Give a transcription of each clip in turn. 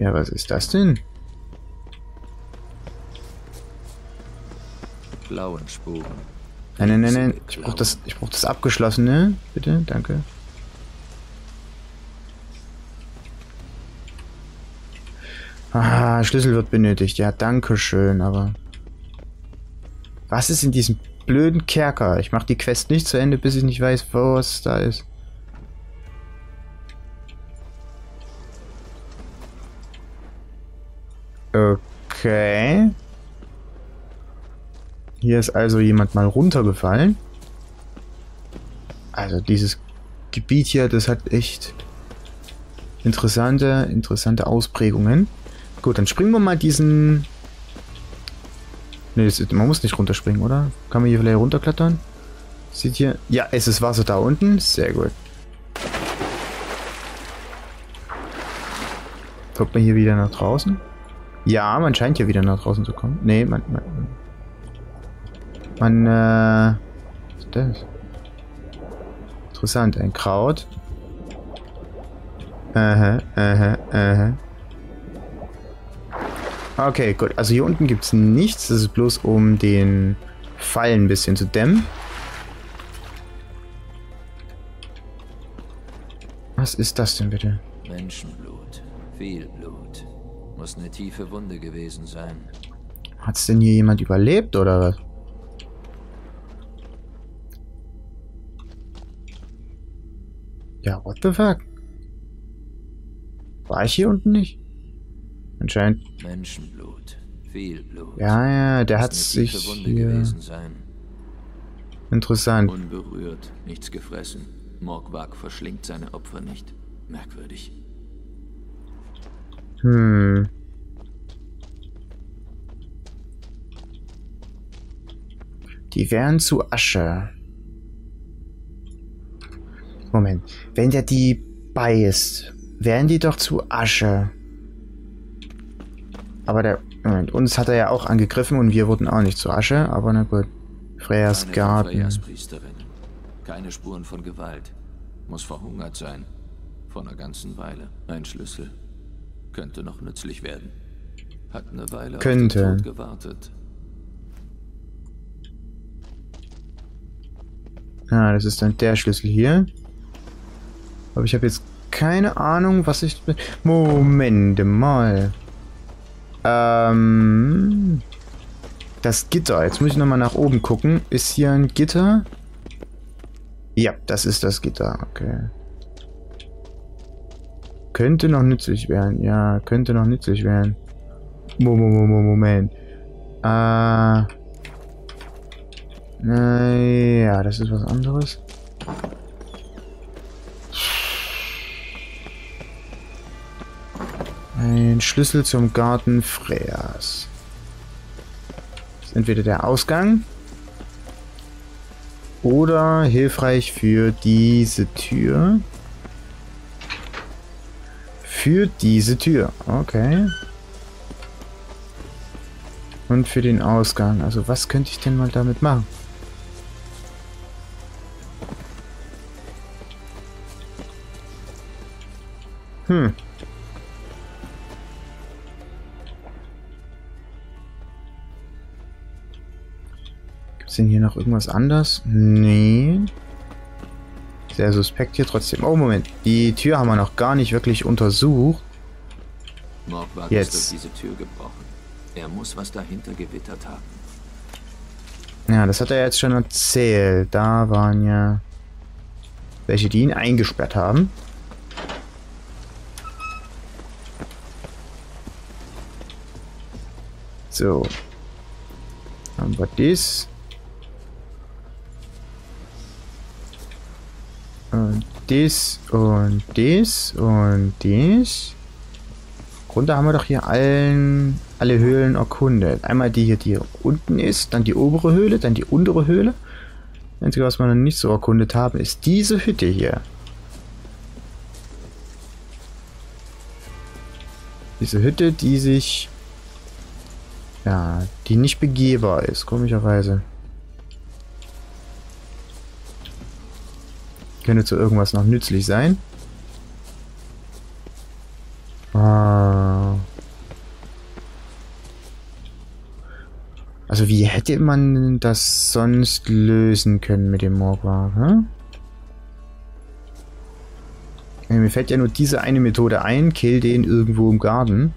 Ja, was ist das denn? Blauen Spuren. Nein, nein, nein, nein. Ich brauch das Abgeschlossene. Bitte, danke. Ah, Schlüssel wird benötigt. Ja, danke schön, aber... Was ist in diesem blöden Kerker? Ich mache die Quest nicht zu Ende, bis ich nicht weiß, was da ist. Okay. Hier ist also jemand mal runtergefallen. Also dieses Gebiet hier, das hat echt interessante Ausprägungen. Gut, dann springen wir mal diesen... Ne, man muss nicht runterspringen, oder? Kann man hier vielleicht runterklettern? Sieht hier... Ja, es ist Wasser da unten. Sehr gut. Kommt man hier wieder nach draußen? Ja, man scheint hier wieder nach draußen zu kommen. Ne, was ist das? Interessant, ein Kraut. Okay, gut. Also hier unten gibt es nichts. Das ist bloß, um den Fall ein bisschen zu dämmen. Was ist das denn bitte? Menschenblut. Viel Blut. Muss eine tiefe Wunde gewesen sein. Hat's denn hier jemand überlebt, oder was? Ja, what the fuck? War ich hier unten nicht? Anscheinend. Menschenblut. Viel Blut. Ja, ja, der Muss hat eine sich tiefe Wunde hier... gewesen sein. Interessant. Unberührt, nichts gefressen. Morgwag verschlingt seine Opfer nicht. Merkwürdig. Hm. Die wären zu Asche. Moment. Wenn der die beißt, wären die doch zu Asche. Aber der... Moment, uns hat er ja auch angegriffen und wir wurden auch nicht zu Asche, aber na gut. Freyas Garten. Freyas Priesterin. Keine Spuren von Gewalt. Muss verhungert sein. Vor einer ganzen Weile. Ein Schlüssel. Könnte noch nützlich werden. Hat eine Weile auf den Tod gewartet. Ah, das ist dann der Schlüssel hier. Aber ich habe jetzt keine Ahnung, was ich... Moment mal. Das Gitter. Jetzt muss ich nochmal nach oben gucken. Ist hier ein Gitter? Ja, das ist das Gitter. Okay. Könnte noch nützlich werden. Ja, könnte noch nützlich werden. Moment. Ja, das ist was anderes. Ein Schlüssel zum Garten Freyas. Das ist entweder der Ausgang oder hilfreich für diese Tür. Für diese Tür. Okay. Und für den Ausgang. Also was könnte ich denn mal damit machen? Gibt's denn hier noch irgendwas anderes? Nee. Sehr suspekt hier trotzdem. Oh, Moment. Die Tür haben wir noch gar nicht wirklich untersucht. Morgwag Jetzt. ist durch diese Tür gebrochen. Er muss was dahinter gewittert haben. Ja, das hat er jetzt schon erzählt. Da waren ja welche, die ihn eingesperrt haben. So. Haben wir das. Und das und das und das. Im Grunde haben wir doch hier alle Höhlen erkundet. Einmal die hier, die unten ist, dann die obere Höhle, dann die untere Höhle. Das Einzige, was wir noch nicht so erkundet haben, ist diese Hütte hier. Diese Hütte, die sich... Ja, die nicht begehbar ist, komischerweise. Könnte zu irgendwas noch nützlich sein. Ah. Also wie hätte man das sonst lösen können mit dem Morgwag, hm? Mir fällt ja nur diese eine Methode ein, kill den irgendwo im Garten.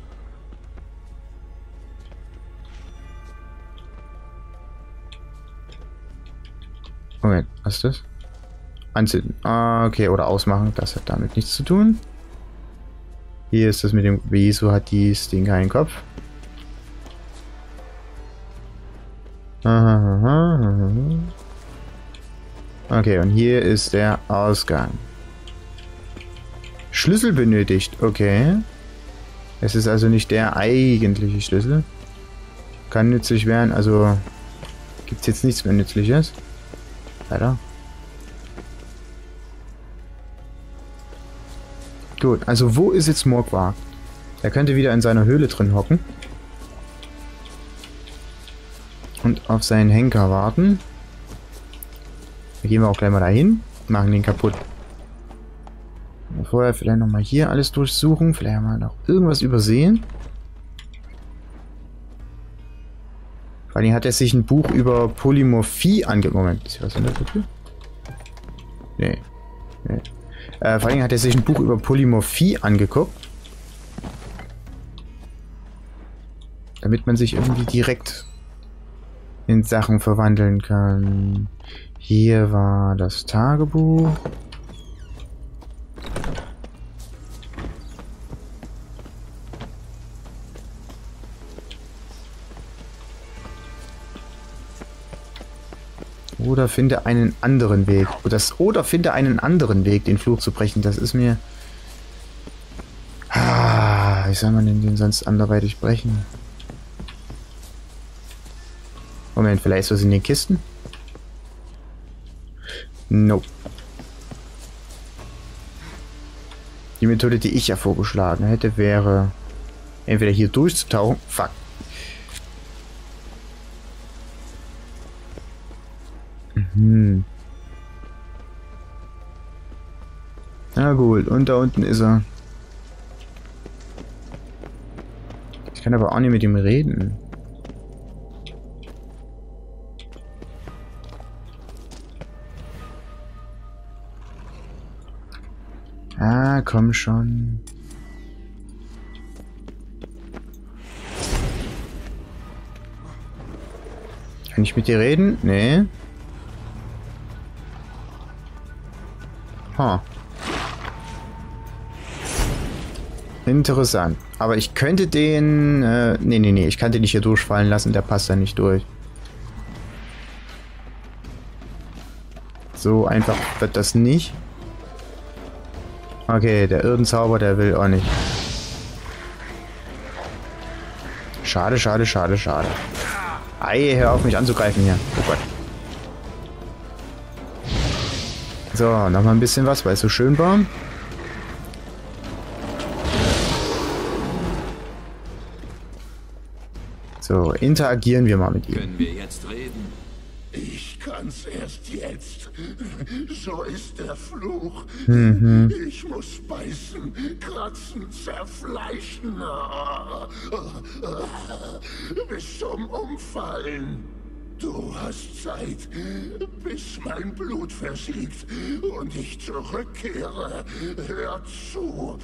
Moment, was ist das? Anzünden. Ah, okay, oder ausmachen, das hat damit nichts zu tun. Hier ist das mit dem... Wieso hat dieses Ding keinen Kopf? Okay, und hier ist der Ausgang. Schlüssel benötigt, okay. Es ist also nicht der eigentliche Schlüssel. Kann nützlich werden, also gibt es jetzt nichts mehr Nützliches. Leider. Gut, also wo ist jetzt Morgwag? Er könnte wieder in seiner Höhle drin hocken. Und auf seinen Henker warten. Da gehen wir auch gleich mal dahin. Machen den kaputt. Vorher vielleicht nochmal hier alles durchsuchen. Vielleicht haben wir noch irgendwas übersehen. Vor allem hat er sich ein Buch über Polymorphie angeguckt. Moment, ist hier was in der Tür? Nee. Nee. Vor allem hat er sich ein Buch über Polymorphie angeguckt. Damit man sich irgendwie direkt in Sachen verwandeln kann. Hier war das Tagebuch. Oder finde einen anderen Weg. Oder finde einen anderen Weg, den Fluch zu brechen. Das ist mir... wie soll man denn den sonst anderweitig brechen? Moment, vielleicht ist was in den Kisten? Nope. Die Methode, die ich ja vorgeschlagen hätte, wäre... entweder hier durchzutauchen... Fuck. Na gut, und da unten ist er. Ich kann aber auch nicht mit ihm reden. Ah, komm schon. Kann ich mit dir reden? Nee. Interessant. Aber ich könnte den... nee. Ich kann den nicht hier durchfallen lassen. Der passt da nicht durch. So einfach wird das nicht. Okay, der Irdenzauber, der will auch nicht. Schade. Ei, hör auf mich anzugreifen hier. Oh Gott. So, nochmal ein bisschen was, weil es so schön war. So, interagieren wir mal mit ihm. Können wir jetzt reden? Ich kann's erst jetzt. So ist der Fluch. Ich muss beißen, kratzen, zerfleischen. Bis zum Umfallen. Du hast Zeit, bis mein Blut versiegt und ich zurückkehre. Hör zu.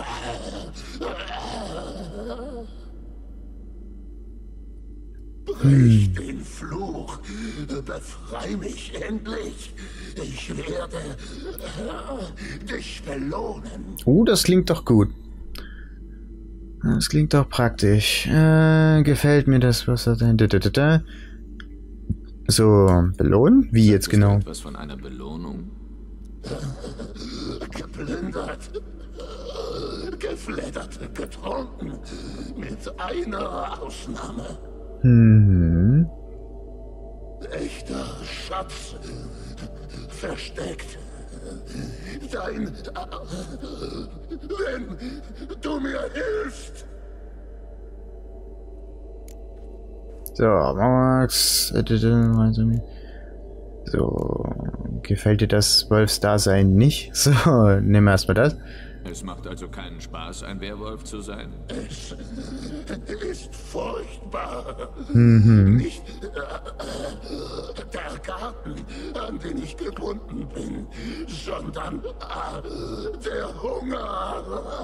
Brich den Fluch. Befrei mich endlich. Ich werde dich belohnen. Das klingt doch gut. Das klingt doch praktisch. Gefällt mir das, was er da... So, belohnen? Wie jetzt genau? Etwas von einer Belohnung? Geplündert, geflattert, getrunken. Mit einer Ausnahme. Echter Schatz. Versteckt. Wenn du mir hilfst. So, Max. So, gefällt dir das Wolfsdasein nicht? So, nehmen wir erstmal das. Es macht also keinen Spaß, ein Werwolf zu sein? Es ist furchtbar. Nicht der Garten, an den ich gebunden bin, sondern der Hunger.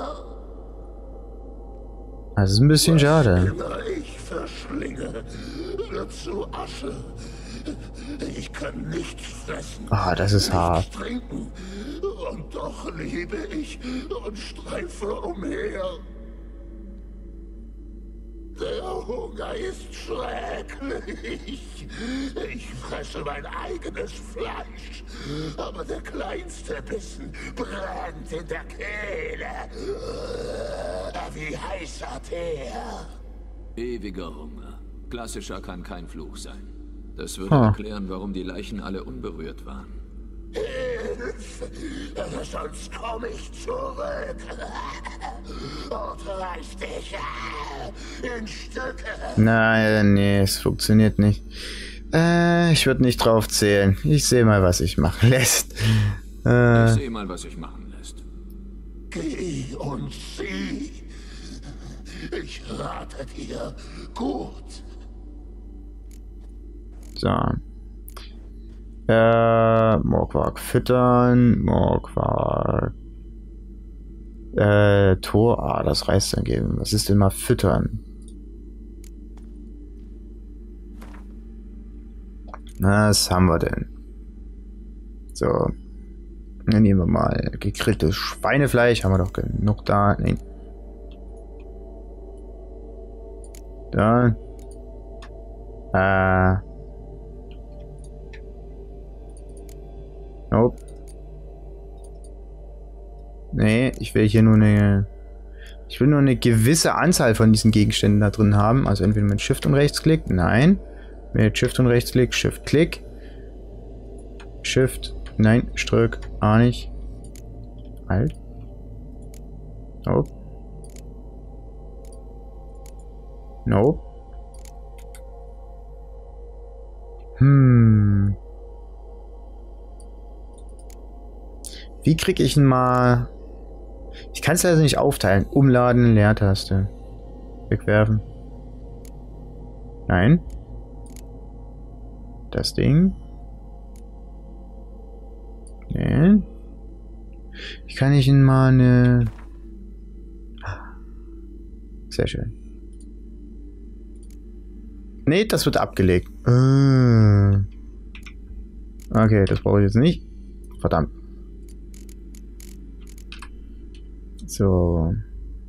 Das ist ein bisschen schade. Ich verschlinge, wird zu Asche. Ich kann nichts fressen. Ah, das ist hart. Trinken. Und doch lebe ich und streife umher. Der Hunger ist schrecklich. Ich fresse mein eigenes Fleisch. Aber der kleinste Bissen brennt in der Kehle. Wie heißer Teer. Ewiger Hunger. Klassischer kann kein Fluch sein. Das würde erklären, warum die Leichen alle unberührt waren. Sonst komme ich zurück und reiß dich in Stücke. Nein, nee, es funktioniert nicht. Ich würde nicht drauf zählen. Ich sehe mal, was sich machen lässt. Ich sehe mal, was sich machen lässt. Geh und sieh. Ich rate dir gut. So. Morgwark füttern. Morgwark. Tor. Ah, das reißt dann geben. Was ist denn mal füttern? Was haben wir denn? So. Dann nehmen wir mal gegrilltes Schweinefleisch. Haben wir doch genug da. Nee. Da. Nope. Nee, ich will hier nur eine... Ich will nur eine gewisse Anzahl von diesen Gegenständen da drin haben. Also entweder mit Shift und Rechtsklick. Nein. Mit Shift und Rechtsklick. Shift, Klick. Shift. Nein, Strök. Auch nicht. Alt. Nope. Nope. Wie kriege ich ihn mal... Ich kann es also nicht aufteilen. Umladen, Leertaste. Wegwerfen. Nein. Das Ding. Nee. Ich kann nicht ihn mal eine... Sehr schön. Nee, das wird abgelegt. Okay, das brauche ich jetzt nicht. Verdammt. So.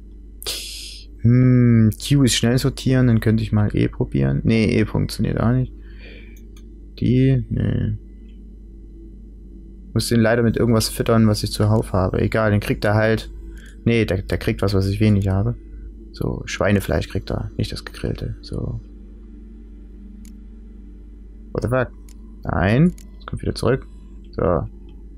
Q ist schnell sortieren, dann könnte ich mal E probieren. Nee, E funktioniert auch nicht. Die, nee. Muss den leider mit irgendwas füttern, was ich zuhauf habe. Egal, den kriegt er halt. Nee, der kriegt was ich wenig habe. So, Schweinefleisch kriegt er, nicht das gegrillte. So. What the fuck? Nein. Jetzt kommt wieder zurück. So.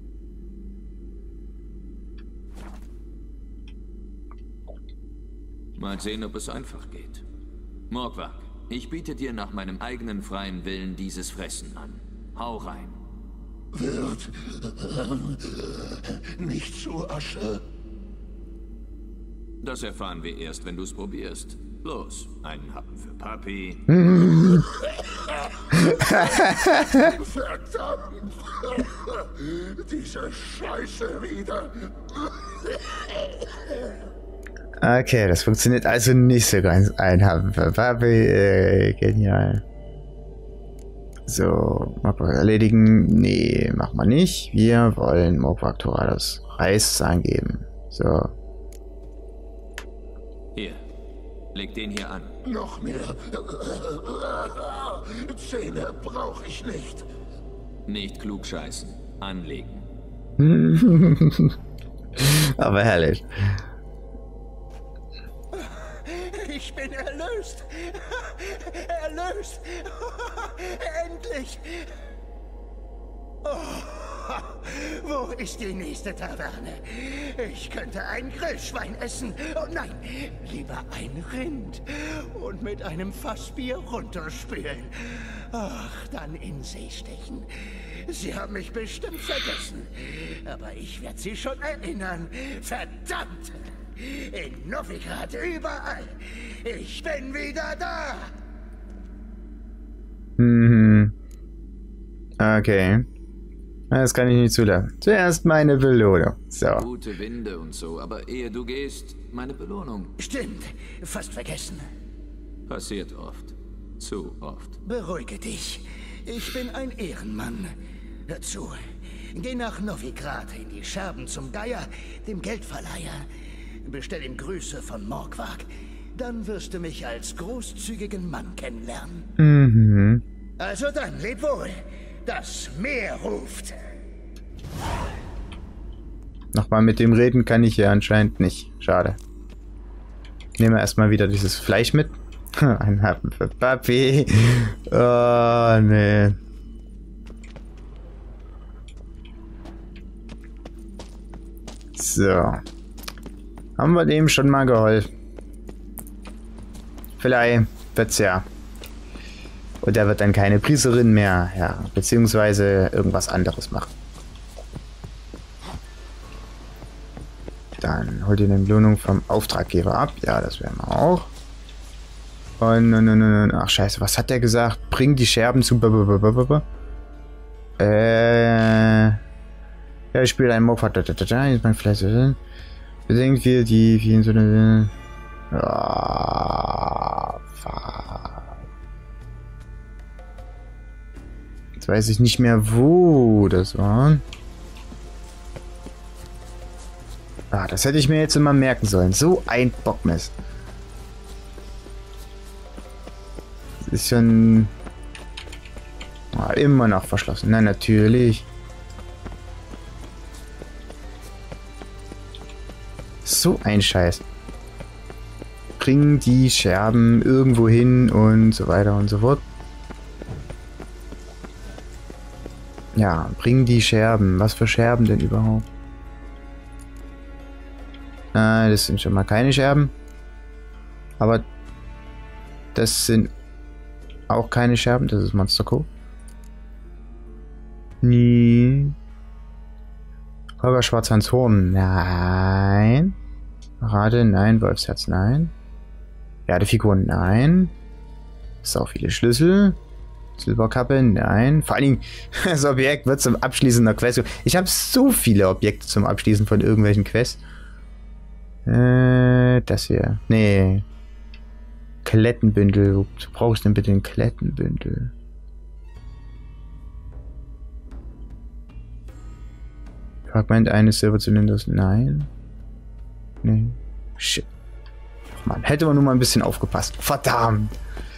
Mal sehen, ob es einfach geht. Morgwark, ich biete dir nach meinem eigenen freien Willen dieses Fressen an. Hau rein. Wird nicht zu Asche. Das erfahren wir erst, wenn du es probierst. Los, einen Happen für Papi. Verdammt! Diese Scheiße wieder. Okay, das funktioniert also nicht so ganz. Ein Happen für Papi. Genial. So, Morgwark erledigen. Nee, machen wir nicht. Wir wollen Morgwark Torados Reis eingeben. So. Hier, leg den hier an. Noch mehr. Zähne brauche ich nicht. Nicht klugscheißen. Anlegen. Aber herrlich. Ich bin erlöst. Erlöst. Endlich. Oh, wo ist die nächste Taverne? Ich könnte ein Grillschwein essen. Oh nein, lieber ein Rind. Und mit einem Fassbier runterspülen. Ach, dann in See stechen. Sie haben mich bestimmt vergessen. Aber ich werde Sie schon erinnern. Verdammt! In Novigrad überall. Ich bin wieder da. Mhm. Okay. Das kann ich nicht zulassen. Zuerst meine Belohnung. So. Gute Winde und so, aber ehe du gehst, meine Belohnung. Stimmt, fast vergessen. Passiert oft. Zu oft. Beruhige dich. Ich bin ein Ehrenmann. Hör zu. Geh nach Novigrad in die Scherben zum Geier, dem Geldverleiher. Bestell ihm Grüße von Morgwag. Dann wirst du mich als großzügigen Mann kennenlernen. Mhm. Also dann, leb wohl. Das Meer ruft. Nochmal mit dem reden kann ich ja anscheinend nicht. Schade. Nehmen wir erstmal wieder dieses Fleisch mit. Ein Happen für Papi. Oh, nee. So. Haben wir dem schon mal geholfen. Vielleicht wird's ja. Und er wird dann keine Priesterin mehr, ja, beziehungsweise irgendwas anderes machen. Dann holt ihr eine Belohnung vom Auftraggeber ab. Ja, das werden wir auch. Und, ach scheiße, was hat der gesagt? Bring die Scherben zu... Ja, ich spiele einen Mob. Jetzt mein Fleisch. Bedenkt wir die... wie in so eine... Jetzt weiß ich nicht mehr, wo das war. Ah, das hätte ich mir jetzt immer merken sollen. So ein Bockmist. Das ist schon... Ah, immer noch verschlossen. Na, natürlich. So ein Scheiß. Bring die Scherben irgendwo hin und so weiter und so fort. Ja, bring die Scherben. Was für Scherben denn überhaupt? Das sind schon mal keine Scherben. Aber das sind auch keine Scherben. Das ist Monster Co. Nie. Holger Schwarzhans Horn. Nein. Rade, nein. Wolfsherz, nein. Erdefiguren, nein. Sau viele Schlüssel. Silberkappe, nein. Vor allen Dingen, das Objekt wird zum Abschließen der Quest. Ich habe so viele Objekte zum Abschließen von irgendwelchen Quests. Das hier. Nee. Klettenbündel. Wozu brauchst du denn bitte ein Klettenbündel? Fragment eines Silberzylinders. Nein. Nee. Shit. Ach man, hätte man nur mal ein bisschen aufgepasst. Verdammt.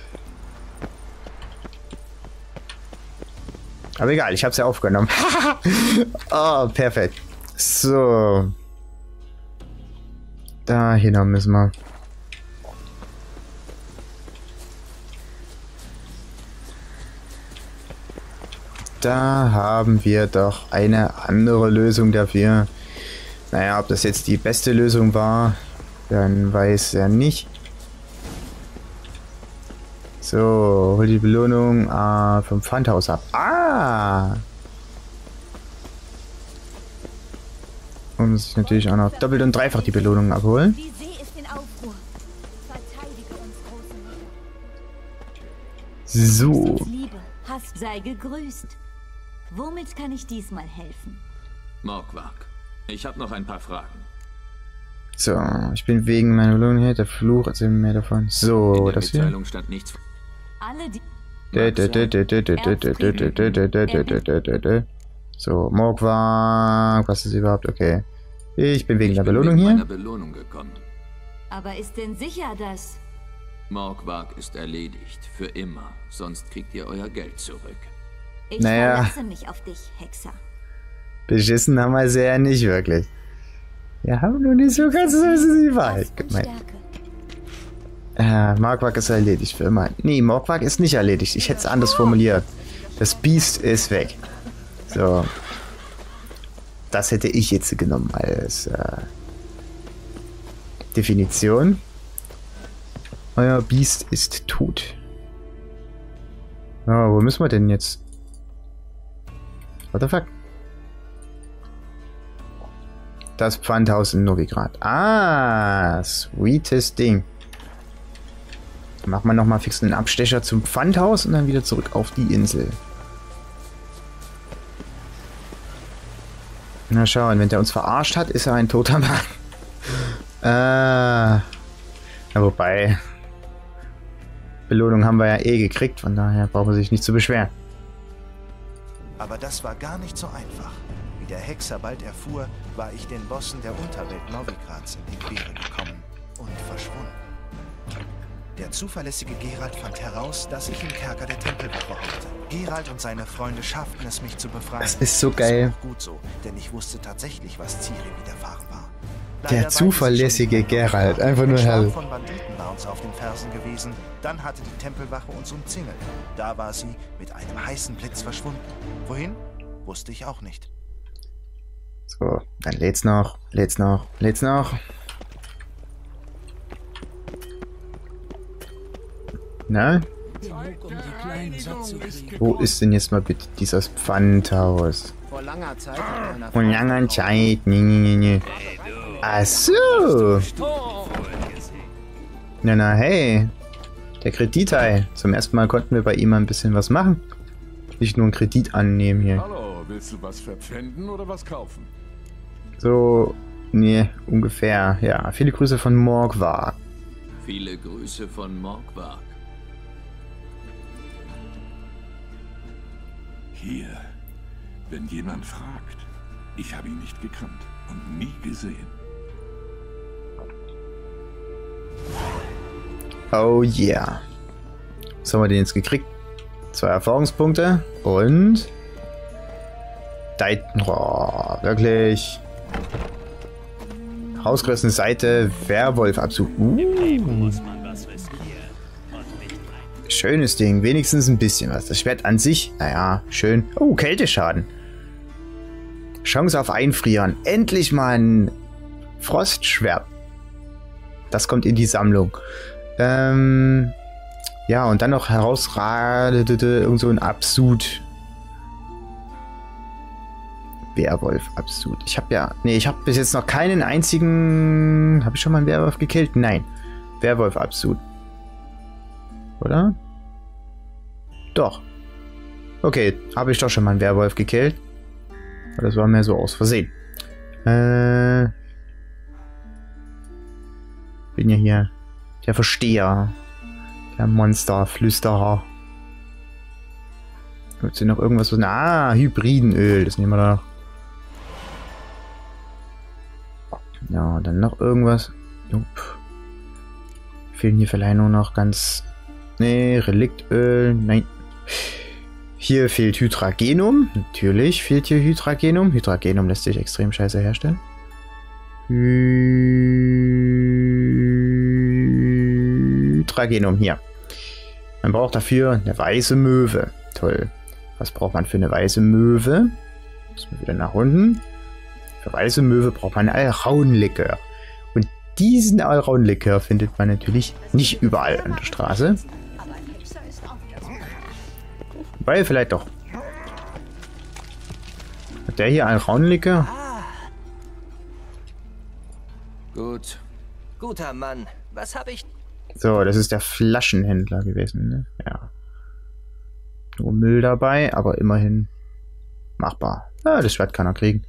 Aber egal, ich hab's ja aufgenommen. Oh, perfekt. So. Dahin müssen wir. Da haben wir doch eine andere Lösung dafür. Naja, ob das jetzt die beste Lösung war, dann weiß er nicht. So, hol die Belohnung vom Pfandhaus ab. Ah! Und sich natürlich auch noch doppelt und dreifach die Belohnung abholen. Die See ist in Aufruhr. Verteidige uns, große Mutter. So. Liebe, Hass sei gegrüßt. Womit kann ich diesmal helfen? Morgwag, ich habe noch ein paar Fragen. So, ich bin wegen meiner Belohnung hier. Der Fluch, erzähl mir mehr davon. So, In der das hier. Mitteilung stand nichts. Alle, die... So, Morgwag, was ist überhaupt? Okay. Ich bin wegen der Belohnung Ich bin hier. wegen meiner Belohnung gekommen. Aber ist denn sicher, dass... Morgwag ist erledigt. Für immer. Sonst kriegt ihr euer Geld zurück. Ich Naja. verlasse mich auf dich, Hexer. Beschissen haben wir sie ja nicht wirklich. Wir haben nur nicht so ganz so die Wahrheit Kraft und gemeint. Stärke. Morgwag ist erledigt für immer. Nee, Morgwag ist nicht erledigt. Ich hätte es anders formuliert. Das Biest ist weg. So. Das hätte ich jetzt genommen als Definition. Euer Biest ist tot. Ja, wo müssen wir denn jetzt? What the fuck? Das Pfandhaus in Novigrad. Ah, sweetes Ding. Dann machen wir nochmal fix einen Abstecher zum Pfandhaus und dann wieder zurück auf die Insel. Na schauen, wenn der uns verarscht hat, ist er ein toter Mann. Ja, wobei... Belohnung haben wir ja eh gekriegt, von daher braucht man sich nicht zu beschweren. Aber das war gar nicht so einfach. Wie der Hexer bald erfuhr, war ich den Bossen der Unterwelt Novigrads in die Quere gekommen und verschwunden. Der zuverlässige Geralt fand heraus, dass ich im Kerker der Tempelwache hockte. Geralt und seine Freunde schafften es, mich zu befreien. Das ist so geil. Das war auch gut so, denn ich wusste tatsächlich, was Ciri widerfahren war. Der zuverlässige Geralt, einfach nur herrlich. Von Banditen war uns auf den Fersen gewesen. Dann hatte die Tempelwache uns umzingelt. Da war sie mit einem heißen Blitz verschwunden. Wohin? Wusste ich auch nicht. So, dann lädt's noch. Na? Wo ist denn jetzt mal bitte dieses Pfandhaus? Vor langer Zeit. Nee. Ach so. Na, hey. Der Kreditteil. Zum ersten Mal konnten wir bei ihm ein bisschen was machen. Nicht nur einen Kredit annehmen hier. Hallo, willst du was verpfänden oder was kaufen? So, nee, ungefähr. Ja, viele Grüße von Morgwag. Viele Grüße von Morgwag. Hier, wenn jemand fragt, ich habe ihn nicht gekannt und nie gesehen. Oh yeah. Was haben wir denn jetzt gekriegt? 2 Erfahrungspunkte und... Oh, wirklich... Rausgerissene Seite, Werwolf-Abzug. Schönes Ding, wenigstens ein bisschen was. Das Schwert an sich, naja, schön. Oh, Kälteschaden. Chance auf Einfrieren. Endlich mal ein Frostschwert. Das kommt in die Sammlung. Ja, und dann noch herausragend irgend so ein Absud. Werwolf-Absud. Ich habe ja... Nee, ich habe bis jetzt noch keinen einzigen... Habe ich schon mal einen Werwolf gekillt? Nein. Werwolf-Absud. Oder? Doch. Okay, habe ich doch schon mal einen Werwolf gekillt. Aber das war mehr so aus Versehen. Bin ja hier der Versteher. Der Monsterflüsterer. Gibt es hier noch irgendwas? Ah, Hybridenöl. Das nehmen wir da. Ja, dann noch irgendwas. Nope. Fehlen hier vielleicht nur noch ganz... Nee, Reliktöl. Nein. Hier fehlt Hydragenum. Natürlich fehlt hier Hydragenum. Hydragenum lässt sich extrem scheiße herstellen. Hydragenum hier. Man braucht dafür eine weiße Möwe. Toll. Was braucht man für eine weiße Möwe? Müssen wir wieder nach unten. Für weiße Möwe braucht man Alraunlikör. Und diesen Alraunlikör findet man natürlich nicht überall an der Straße. Weil vielleicht doch. Hat der hier Alraunlikör? Gut. Guter Mann. Was habe ich... So, das ist der Flaschenhändler gewesen, ne? Ja. Nur Müll dabei, aber immerhin machbar. Ah, das Schwert kann er kriegen.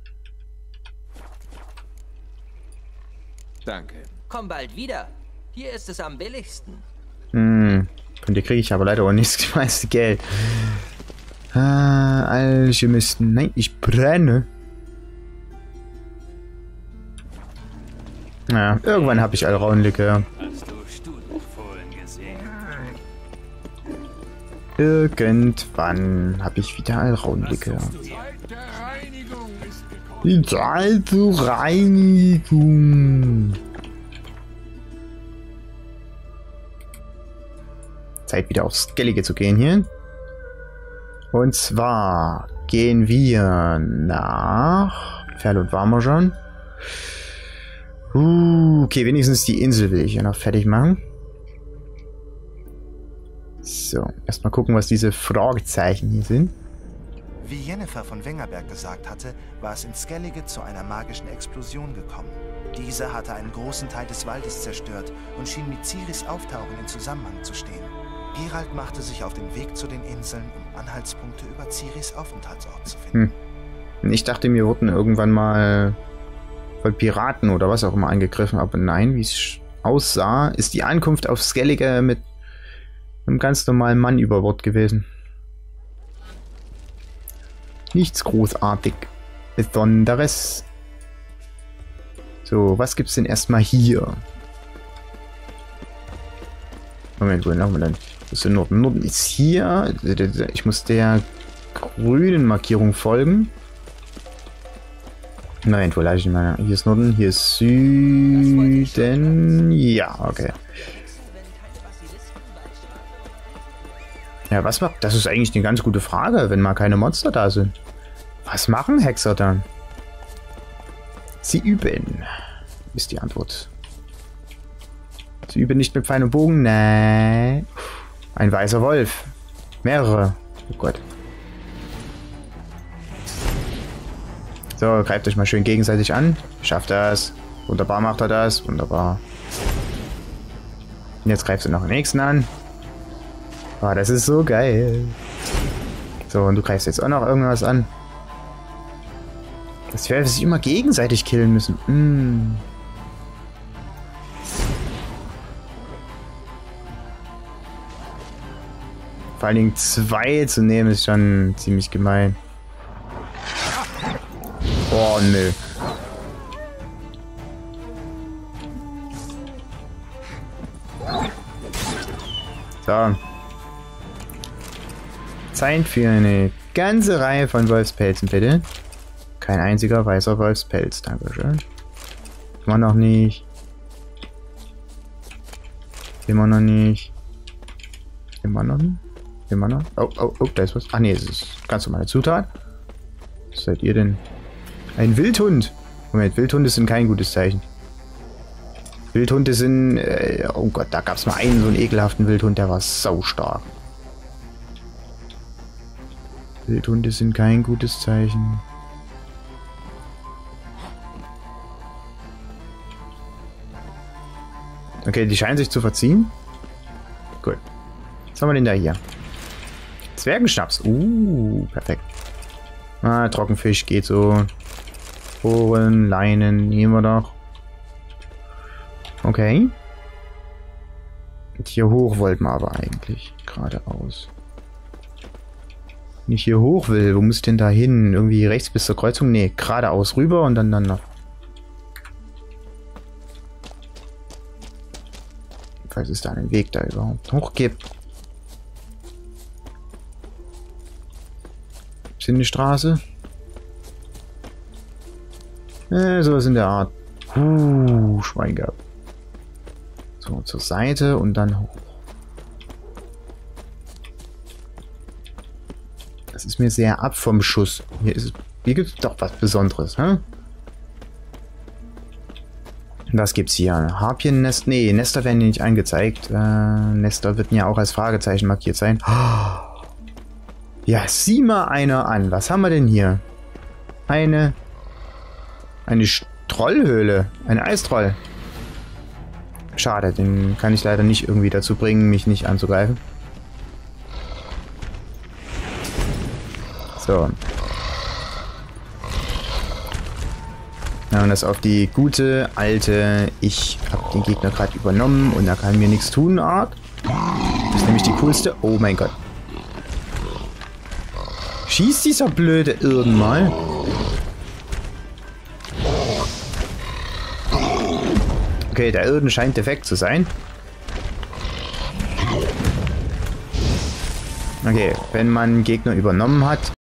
Danke. Komm bald wieder. Hier ist es am billigsten. Von dir kriege ich aber leider auch nicht das meiste Geld. Alchemisten. Nein, ich brenne. Naja, irgendwann habe ich Alraunlikör. Irgendwann habe ich wieder Alraunlikör. Die Zeit zur Reinigung. Zeit wieder aufs Gellige zu gehen hier. Und zwar gehen wir nach... Pferdlut waren wir schon. Okay, wenigstens die Insel will ich ja noch fertig machen. So, erstmal gucken, was diese Fragezeichen hier sind. Wie Jennifer von Wengerberg gesagt hatte, war es in Skellige zu einer magischen Explosion gekommen. Diese hatte einen großen Teil des Waldes zerstört und schien mit Ciris Auftauchen in Zusammenhang zu stehen. Geralt machte sich auf den Weg zu den Inseln, um Anhaltspunkte über Ciris Aufenthaltsort zu finden. Ich dachte, wir wurden irgendwann mal von Piraten oder was auch immer angegriffen, aber nein, wie es aussah, ist die Ankunft auf Skellige mit einem ganz normalen Mann über Bord gewesen. Nichts großartig Besonderes. So, was gibt's denn erstmal hier? Moment, wohin laufen wir denn? Das ist der Norden. Norden ist hier. Ich muss der grünen Markierung folgen. Moment, wo leite ich mal? Hier ist Norden, hier ist Süden. Ja, okay. Ja, was macht... Das ist eigentlich eine ganz gute Frage, wenn mal keine Monster da sind. Was machen Hexer dann? Sie üben, ist die Antwort. Sie üben nicht mit Pfeil und Bogen? Nein. Ein weißer Wolf. Mehrere. Oh Gott. So, greift euch mal schön gegenseitig an. Schafft das. Wunderbar macht er das. Wunderbar. Und jetzt greifst du noch den nächsten an. Oh, das ist so geil. So, und du greifst jetzt auch noch irgendwas an. Das wäre, dass sich immer gegenseitig killen müssen. Vor allen Dingen 2 zu nehmen ist schon ziemlich gemein. Oh, nö. So. Zeit für eine ganze Reihe von Wolfspelzen, bitte. Kein einziger weißer Wolfspelz, dankeschön. Immer noch nicht. Immer noch nicht. Immer noch nicht. Immer noch. Oh, oh, oh, da ist was. Ach nee, das ist ganz normale Zutat. Was seid ihr denn? Ein Wildhund. Moment, Wildhunde sind kein gutes Zeichen. Wildhunde sind... oh Gott, da gab es mal einen so einen ekelhaften Wildhund, der war sau stark. Wildhunde sind kein gutes Zeichen. Okay, die scheinen sich zu verziehen. Gut. Was haben wir denn da hier? Zwergenschnaps. Perfekt. Ah, Trockenfisch geht so. Ohren, Leinen, nehmen wir doch. Okay. Und hier hoch wollten wir aber eigentlich. Geradeaus. Wenn ich hier hoch will, wo muss ich denn da hin? Irgendwie rechts bis zur Kreuzung? Nee, geradeaus rüber und dann noch. Falls es da einen Weg da überhaupt hoch gibt. Ist eine Straße? Sowas in der Art. Schwein gehabt. So, zur Seite und dann hoch. Das ist mir sehr ab vom Schuss. Hier gibt es doch was Besonderes, hä? Was gibt's hier? Harpiennest? Nee, Nester werden hier nicht angezeigt. Nester wird ja auch als Fragezeichen markiert sein. Ja, sieh mal einer an. Was haben wir denn hier? Eine Trollhöhle. Ein Eistroll. Schade, den kann ich leider nicht irgendwie dazu bringen, mich nicht anzugreifen. So. Ja, und das auf die gute, alte, ich habe den Gegner gerade übernommen und er kann mir nichts tun, Art. Das ist nämlich die coolste. Oh mein Gott. Schießt dieser blöde Irren mal. Okay, der Irren scheint defekt zu sein. Okay, wenn man Gegner übernommen hat,